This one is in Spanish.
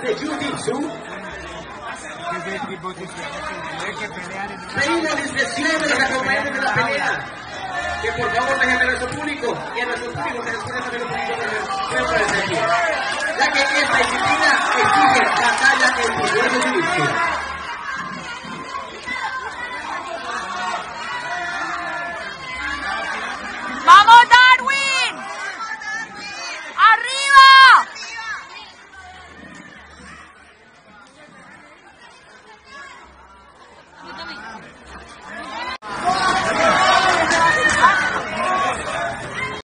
de Jiu-Jitsu. Pedimos discreción de los acompañantes de la pelea. Que por favor dejen a nuestro público y a nuestros públicos que después también los públicos de nuestra ya que esta disciplina exige batalla en el Jiu-Jitsu.